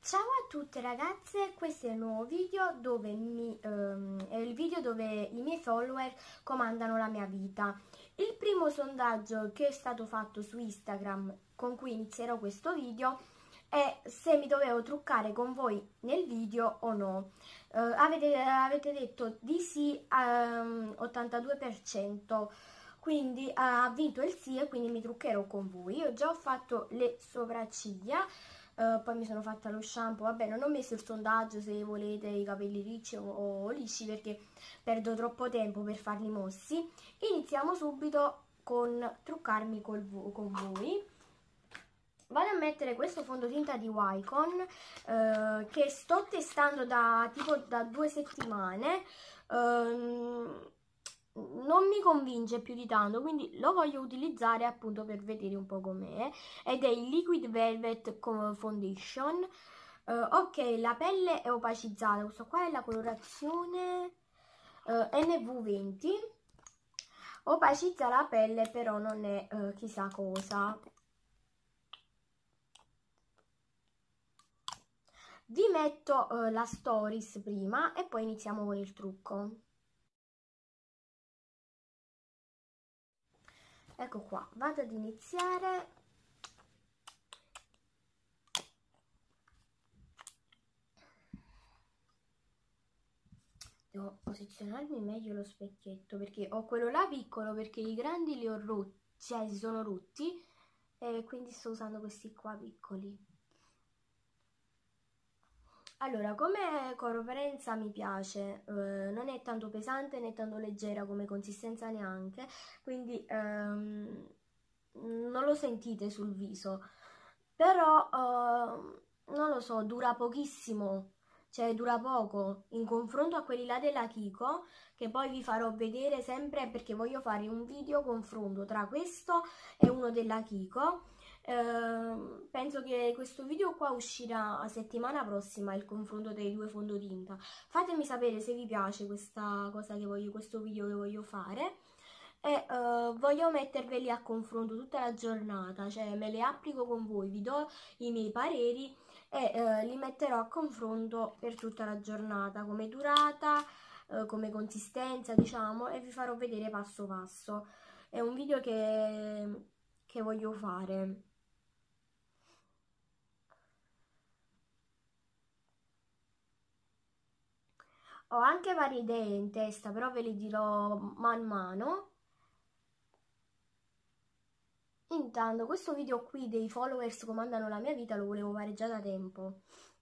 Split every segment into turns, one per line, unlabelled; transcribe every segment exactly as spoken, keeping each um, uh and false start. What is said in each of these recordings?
Ciao a tutte ragazze, questo è il nuovo video dove mi, ehm, è il video dove i miei follower comandano la mia vita. Il primo sondaggio che è stato fatto su Instagram con cui inizierò questo video è se mi dovevo truccare con voi nel video o no. Eh, avete, avete detto di sì um, ottantadue per cento, quindi uh, ha vinto il sì e quindi mi truccherò con voi. Io già ho fatto le sopracciglia. Uh, poi mi sono fatta lo shampoo, vabbè non ho messo il sondaggio se volete i capelli ricci o, o lisci perché perdo troppo tempo per farli mossi. Iniziamo subito con truccarmi col vo con voi. Vado a mettere questo fondotinta di Wycon uh, che sto testando da tipo da due settimane. Uh, non mi convince più di tanto, quindi lo voglio utilizzare appunto per vedere un po' com'è, ed è il Liquid Velvet Foundation. Uh, ok, la pelle è opacizzata, questo qua è la colorazione uh, N V venti, opacizza la pelle però non è uh, chissà cosa. Vi metto uh, la stories prima e poi iniziamo con il trucco. Ecco qua, vado ad iniziare. Devo posizionarmi meglio lo specchietto perché ho quello là piccolo, perché i grandi li ho rotti, cioè si sono rotti, e quindi sto usando questi qua piccoli. Allora, come corporenza mi piace, eh, non è tanto pesante né tanto leggera come consistenza neanche, quindi ehm, non lo sentite sul viso, però eh, non lo so, dura pochissimo, cioè dura poco in confronto a quelli là della Kiko, che poi vi farò vedere sempre perché voglio fare un video confronto tra questo e uno della Kiko. Uh, penso che questo video qua uscirà la settimana prossima, il confronto dei due fondotinta. Fatemi sapere se vi piace questa cosa che voglio, questo video che voglio fare, e uh, voglio metterveli a confronto tutta la giornata, cioè me le applico con voi, vi do i miei pareri e uh, li metterò a confronto per tutta la giornata, come durata, uh, come consistenza, diciamo, e vi farò vedere passo passo. È un video che, che voglio fare. Ho anche varie idee in testa, però ve le dirò man mano. Intanto questo video qui dei followers comandano la mia vita lo volevo fare già da tempo.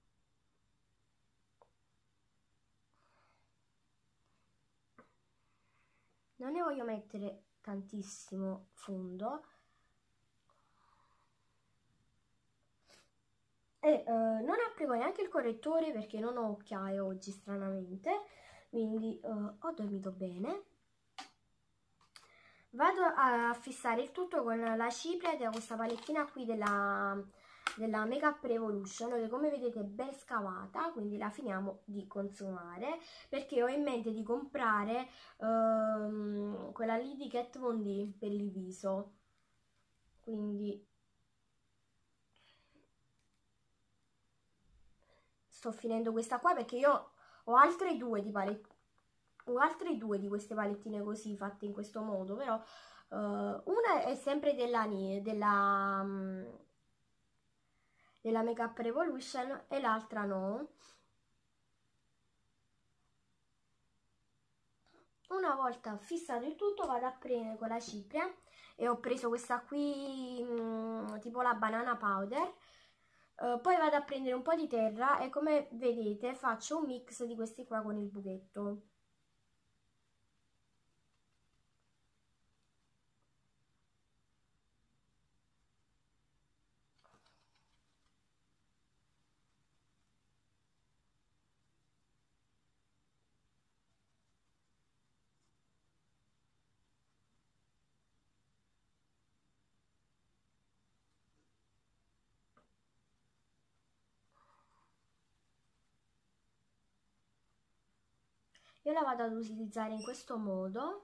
Non ne voglio mettere tantissimo fondo. E eh, non applico neanche il correttore perché non ho occhiaie oggi stranamente, quindi eh, ho dormito bene. Vado a fissare il tutto con la cipria da questa palettina qui della, della Makeup Revolution, che come vedete è ben scavata, quindi la finiamo di consumare, perché ho in mente di comprare ehm, quella lì di Kat Von D per il viso, quindi sto finendo questa qua perché io ho altre due di palettine. Ho altre due di queste palettine così fatte in questo modo, però uh, una è sempre della, della, um, della Makeup Revolution e l'altra no. Una volta fissato il tutto vado a prendere con la cipria e ho preso questa qui um, tipo la banana powder. Uh, poi vado a prendere un po' di terra e come vedete faccio un mix di questi qua con il buchetto. Io la vado ad utilizzare in questo modo.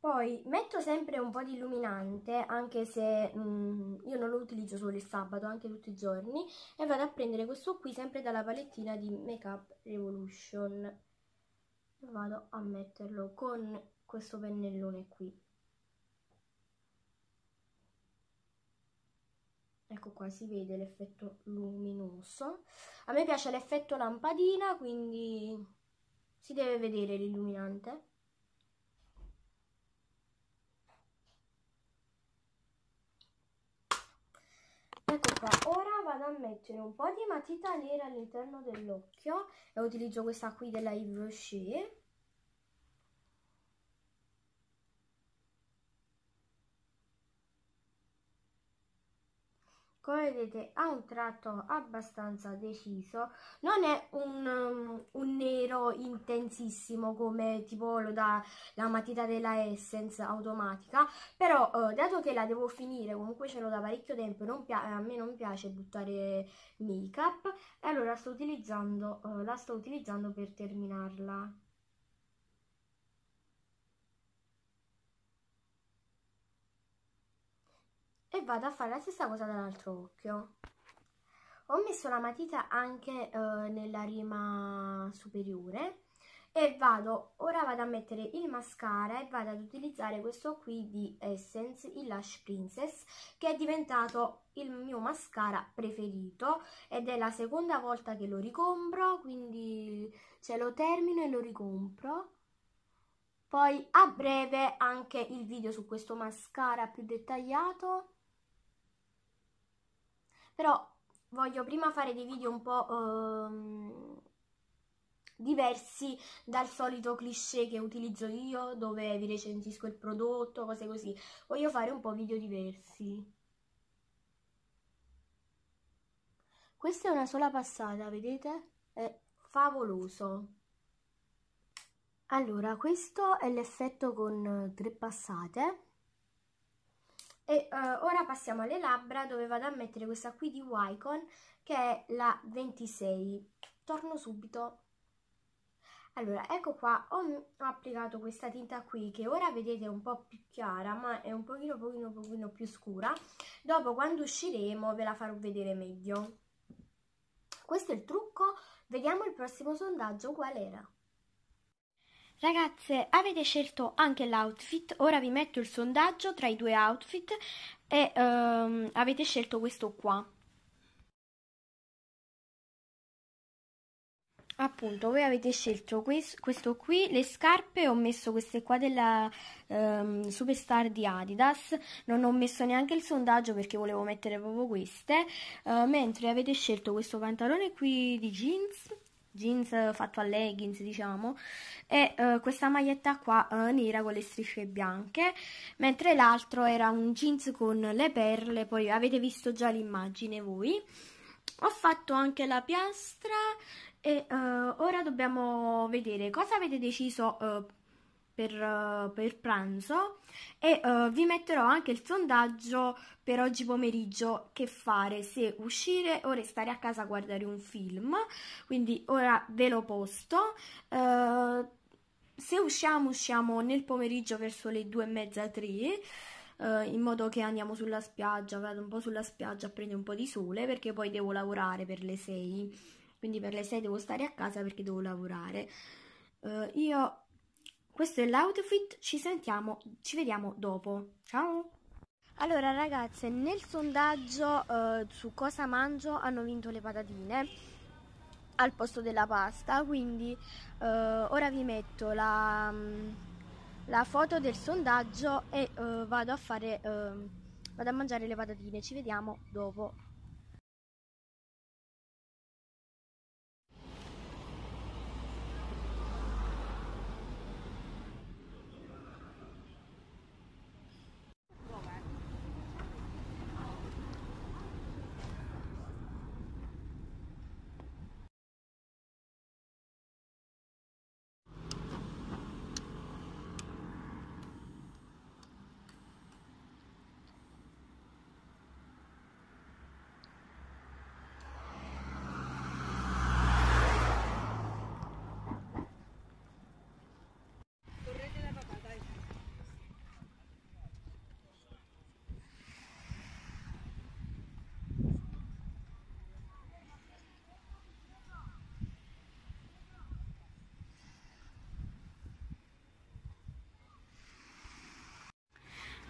Poi metto sempre un po' di illuminante, anche se mm, io non lo utilizzo solo il sabato, anche tutti i giorni, e vado a prendere questo qui sempre dalla palettina di Makeup Revolution. Vado a metterlo con questo pennellone qui. Ecco qua, si vede l'effetto luminoso. A me piace l'effetto lampadina, quindi si deve vedere l'illuminante. Ecco qua, ora vado a mettere un po' di matita nera all'interno dell'occhio e utilizzo questa qui della Yves Rocher. Come vedete ha un tratto abbastanza deciso, non è un, um, un nero intensissimo come tipo lo dà la matita della Essence automatica, però uh, dato che la devo finire, comunque ce l'ho da parecchio tempo e non a me non piace buttare make up, e allora sto utilizzando, uh, la sto utilizzando per terminarla. E vado a fare la stessa cosa dall'altro occhio. Ho messo la matita anche eh, nella rima superiore e vado, ora vado a mettere il mascara e vado ad utilizzare questo qui di Essence, il Lash Princess, che è diventato il mio mascara preferito ed è la seconda volta che lo ricompro, quindi ce lo termino e lo ricompro. Poi a breve anche il video su questo mascara più dettagliato, però voglio prima fare dei video un po' ehm, diversi dal solito cliché che utilizzo io, dove vi recensisco il prodotto, cose così. Voglio fare un po' video diversi. Questa è una sola passata, vedete? È favoloso. Allora, questo è l'effetto con tre passate. E uh, ora passiamo alle labbra, dove vado a mettere questa qui di Wycon, che è la ventisei. Torno subito. Allora, ecco qua, ho, ho applicato questa tinta qui, che ora vedete un po' più chiara, ma è un pochino, pochino, pochino più scura. Dopo, quando usciremo, ve la farò vedere meglio. Questo è il trucco. Vediamo il prossimo sondaggio qual era. Ragazze, avete scelto anche l'outfit, ora vi metto il sondaggio tra i due outfit e um, avete scelto questo qua. Appunto, voi avete scelto questo, questo qui, le scarpe, ho messo queste qua della um, Superstar di Adidas, non ho messo neanche il sondaggio perché volevo mettere proprio queste, uh, mentre avete scelto questo pantalone qui di jeans, jeans fatto a leggings diciamo, e uh, questa maglietta qua uh, nera con le strisce bianche, mentre l'altro era un jeans con le perle, poi avete visto già l'immagine voi. Ho fatto anche la piastra e uh, ora dobbiamo vedere cosa avete deciso uh, per, uh, per pranzo e uh, vi metterò anche il sondaggio per oggi pomeriggio, che fare, se uscire o restare a casa a guardare un film, quindi ora ve lo posto. Uh, se usciamo usciamo nel pomeriggio verso le due e mezza, tre, uh, in modo che andiamo sulla spiaggia, vado un po' sulla spiaggia a prendere un po' di sole perché poi devo lavorare per le sei, quindi per le sei devo stare a casa perché devo lavorare. Uh, io questo è l'outfit, ci sentiamo, ci vediamo dopo. Ciao! Allora ragazze, nel sondaggio uh, su cosa mangio hanno vinto le patatine al posto della pasta, quindi uh, ora vi metto la, la foto del sondaggio e uh, vado a fare uh, vado a mangiare le patatine. Ci vediamo dopo.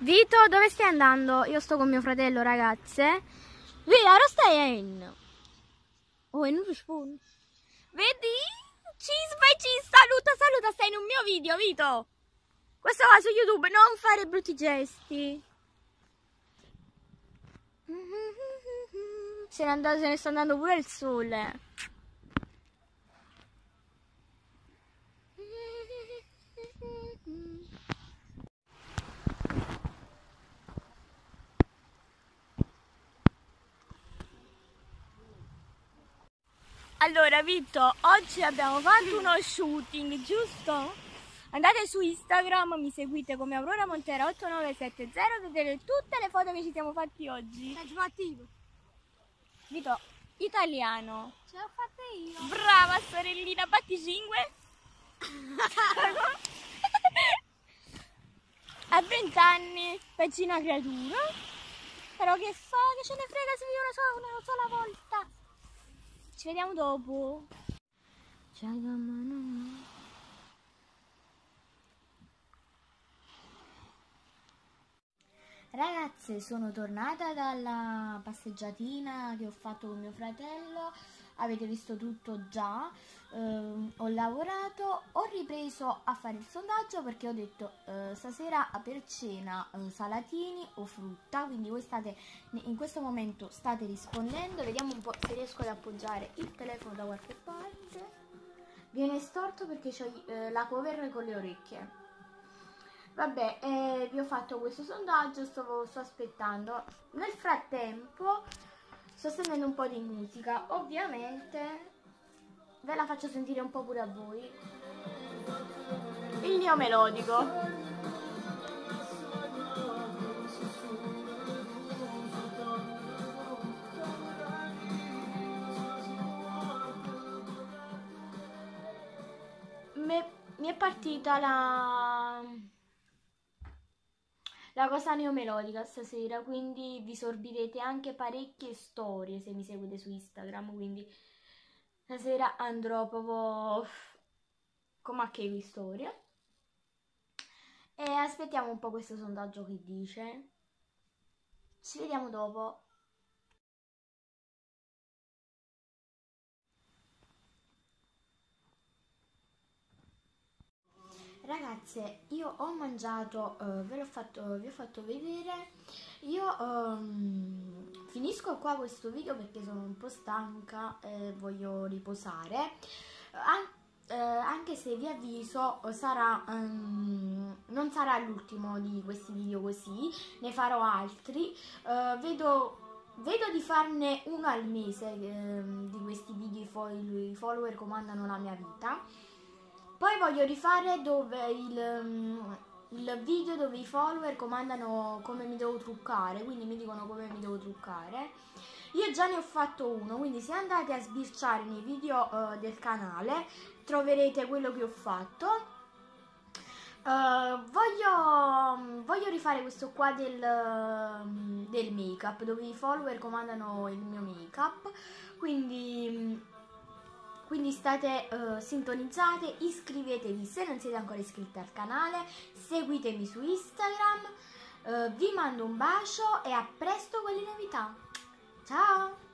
Vito, dove stai andando? Io sto con mio fratello, ragazze. Vito, dove stai in? Oh, e non rispondi. Vedi? Ci vai, ci saluta, saluta, stai in un mio video, Vito. Questo va su YouTube, non fare brutti gesti. Se ne, andato, se ne sta andando pure il sole. Allora Vito, oggi abbiamo fatto uno shooting, giusto? Andate su Instagram, mi seguite come Aurora Montera otto nove sette zero, vedete tutte le foto che ci siamo fatti oggi.
Sei fattivo.
Vito, italiano.
Ce l'ho fatta io.
Brava sorellina, batti cinque. A venti anni, peggina creatura. Però che fa? Che ce ne frega se io una sola, una sola volta. Ci vediamo dopo. Ragazze, sono tornata dalla passeggiatina che ho fatto con mio fratello. Avete visto tutto già. Eh, ho lavorato, ho ripreso a fare il sondaggio perché ho detto eh, stasera per cena eh, salatini o frutta, quindi voi state in questo momento state rispondendo. Vediamo un po' se riesco ad appoggiare il telefono da qualche parte. Viene storto perché ho eh, la cover con le orecchie. Vabbè, eh, vi ho fatto questo sondaggio, sto, sto aspettando. Nel frattempo sto sentendo un po' di musica, ovviamente ve la faccio sentire un po' pure a voi. Il mio melodico. Me, mi è partita la... la cosa neomelodica stasera, quindi vi sorbirete anche parecchie storie se mi seguite su Instagram, quindi stasera andrò proprio come a che storie. E aspettiamo un po' questo sondaggio che dice. Ci vediamo dopo. Ragazze, io ho mangiato, uh, ve l'ho fatto, vi ho fatto vedere. Io um, finisco qua questo video perché sono un po' stanca e voglio riposare. An uh, anche se vi avviso, sarà, um, non sarà l'ultimo di questi video così, ne farò altri. Uh, vedo... Vedo di farne uno al mese eh, di questi video, i follower comandano la mia vita. Poi voglio rifare dove il, il video dove i follower comandano come mi devo truccare, quindi mi dicono come mi devo truccare. Io già ne ho fatto uno, quindi se andate a sbirciare nei video uh, del canale troverete quello che ho fatto. Uh, voglio, voglio rifare questo qua del, uh, del make up, dove i follower comandano il mio make up, quindi, quindi state uh, sintonizzate, iscrivetevi se non siete ancora iscritti al canale, seguitemi su Instagram, uh, vi mando un bacio e a presto con le novità, ciao!